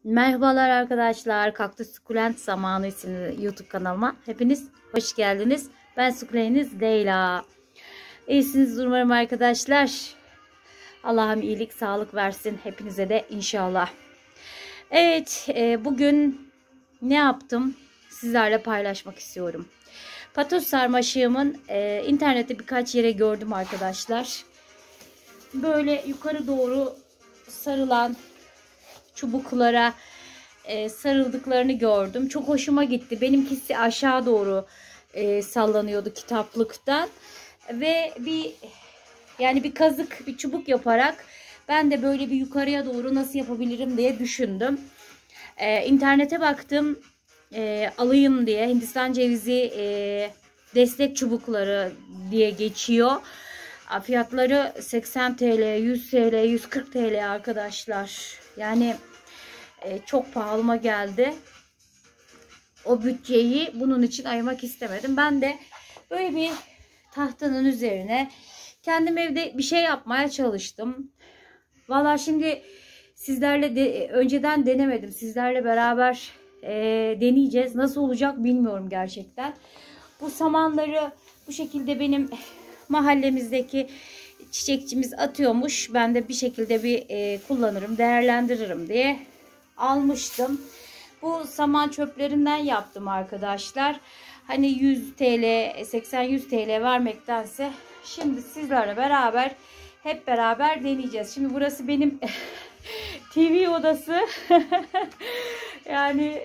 Merhabalar arkadaşlar. Kaktüs Sukulent Zamanı isimli YouTube kanalıma hepiniz hoş geldiniz. Ben sukulentiniz Leyla. İyisiniz umarım arkadaşlar. Allah'ım iyilik, sağlık versin hepinize de inşallah. Evet, bugün ne yaptım sizlerle paylaşmak istiyorum. Patos sarmaşığımın internette birkaç yere gördüm arkadaşlar. Böyle yukarı doğru sarılan çubuklara sarıldıklarını gördüm. Çok hoşuma gitti. Benimkisi aşağı doğru sallanıyordu kitaplıktan. Ve bir kazık, bir çubuk yaparak ben de böyle bir yukarıya doğru nasıl yapabilirim diye düşündüm. İnternete baktım. Alayım diye Hindistan cevizi destek çubukları diye geçiyor. Fiyatları 80 TL, 100 TL, 140 TL arkadaşlar. Yani çok pahalıma geldi. O bütçeyi bunun için ayırmak istemedim. Ben de böyle bir tahtanın üzerine kendim evde bir şey yapmaya çalıştım. Valla şimdi sizlerle önceden denemedim. Sizlerle beraber deneyeceğiz. Nasıl olacak bilmiyorum gerçekten. Bu samanları bu şekilde benim mahallemizdeki çiçekçimiz atıyormuş. Ben de bir şekilde kullanırım, değerlendiririm diye almıştım. Bu saman çöplerinden yaptım arkadaşlar. Hani 100 TL, 80-100 TL vermektense şimdi sizlerle beraber hep beraber deneyeceğiz. Şimdi burası benim TV odası. Yani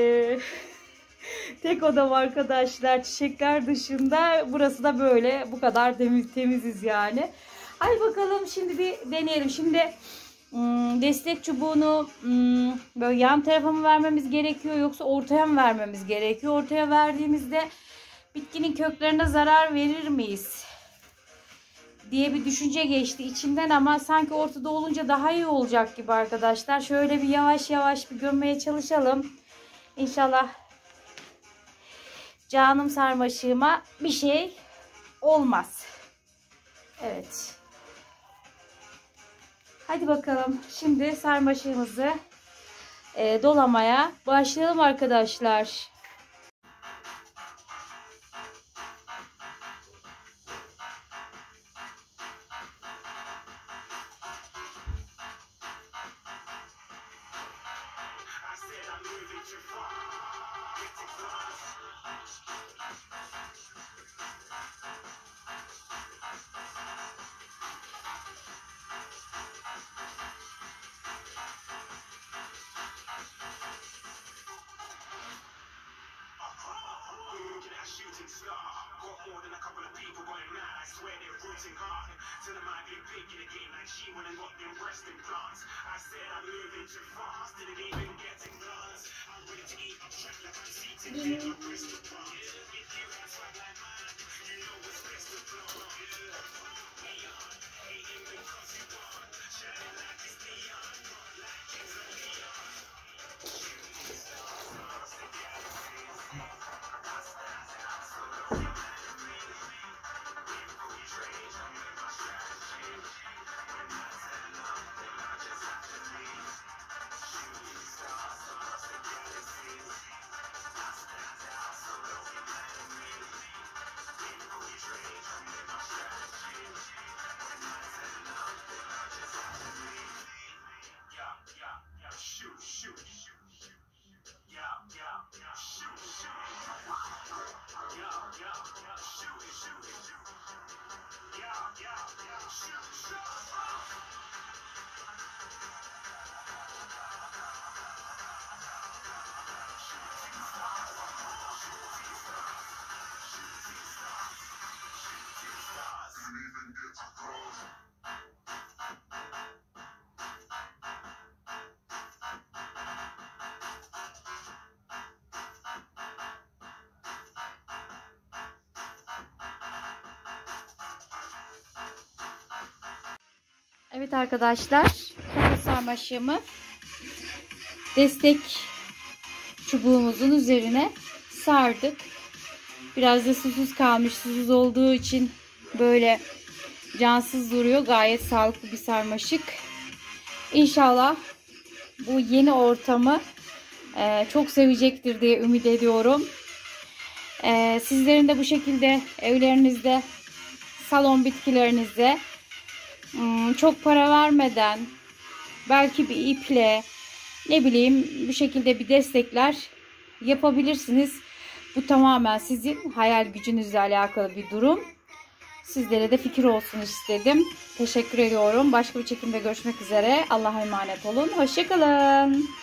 tek odam arkadaşlar, çiçekler dışında. Burası da böyle, bu kadar temiziz yani. Hadi bakalım şimdi bir deneyelim. Şimdi destek çubuğunu böyle yan tarafa mı vermemiz gerekiyor yoksa ortaya mı vermemiz gerekiyor? Ortaya verdiğimizde bitkinin köklerine zarar verir miyiz diye bir düşünce geçti içimden, ama sanki ortada olunca daha iyi olacak gibi arkadaşlar. Şöyle bir yavaş yavaş bir gömmeye çalışalım. İnşallah canım sarmaşığıma bir şey olmaz. Evet. Hadi bakalım. Şimdi sarmaşığımızı dolamaya başlayalım arkadaşlar. Evet arkadaşlar, patos sarmaşığımı destek çubuğumuzun üzerine sardık. Biraz da susuz kalmış. Susuz olduğu için böyle cansız duruyor. Gayet sağlıklı bir sarmaşık. İnşallah bu yeni ortamı çok sevecektir diye ümit ediyorum. Sizlerin de bu şekilde evlerinizde, salon bitkilerinizde çok para vermeden, belki bir iple, ne bileyim, bu şekilde bir destekler yapabilirsiniz. Bu tamamen sizin hayal gücünüzle alakalı bir durum. Sizlere de fikir olsun istedim. Teşekkür ediyorum. Başka bir çekimde görüşmek üzere. Allah'a emanet olun. Hoşça kalın.